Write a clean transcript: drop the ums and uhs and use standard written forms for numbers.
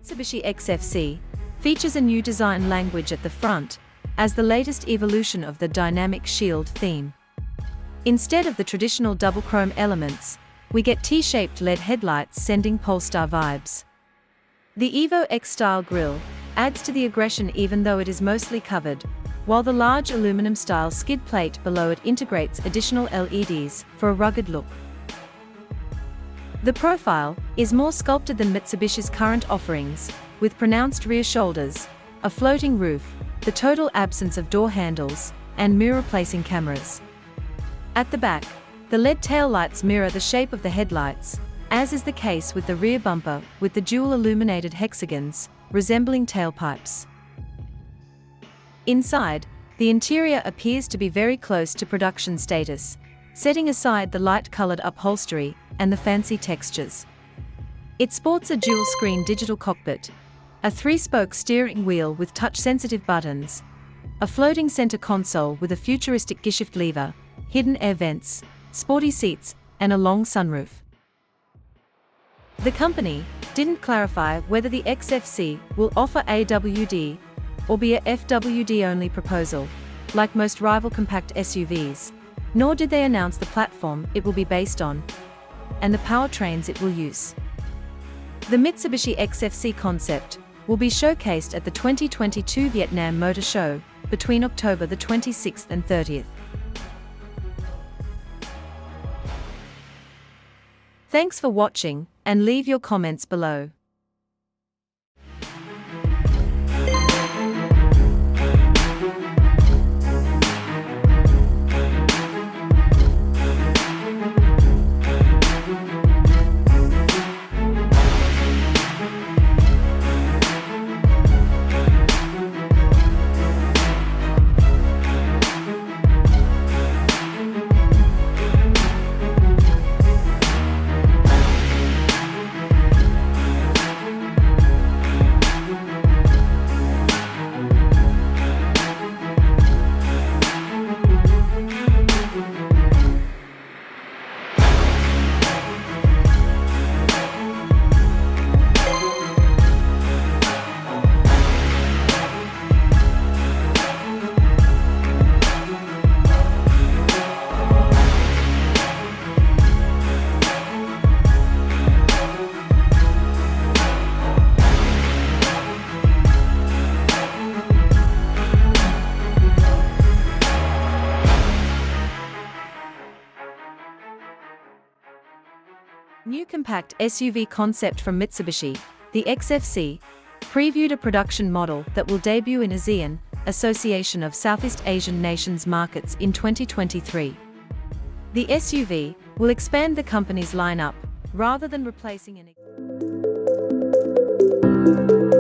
Mitsubishi XFC features a new design language at the front, as the latest evolution of the dynamic shield theme. Instead of the traditional double chrome elements, we get T-shaped LED headlights sending Polestar vibes. The Evo X style grille adds to the aggression even though it is mostly covered, while the large aluminum-style skid plate below it integrates additional LEDs for a rugged look. The profile is more sculpted than Mitsubishi's current offerings, with pronounced rear shoulders, a floating roof, the total absence of door handles, and mirror-placing cameras. At the back, the LED taillights mirror the shape of the headlights, as is the case with the rear bumper with the dual illuminated hexagons, resembling tailpipes. Inside, the interior appears to be very close to production status, setting aside the light-colored upholstery and the fancy textures. It sports a dual-screen digital cockpit, a 3-spoke steering wheel with touch-sensitive buttons, a floating center console with a futuristic gearshift lever, hidden air vents, sporty seats, and a long sunroof. The company didn't clarify whether the XFC will offer AWD or be a FWD-only proposal, like most rival compact SUVs, nor did they announce the platform it will be based on and the powertrains it will use. The Mitsubishi XFC Concept will be showcased at the 2022 Vietnam Motor Show between October the 26th and 30th. Thanks for watching, and leave your comments below. New compact SUV concept from Mitsubishi, the XFC, previewed a production model that will debut in ASEAN, Association of Southeast Asian Nations markets in 2023. The SUV will expand the company's lineup, rather than replacing an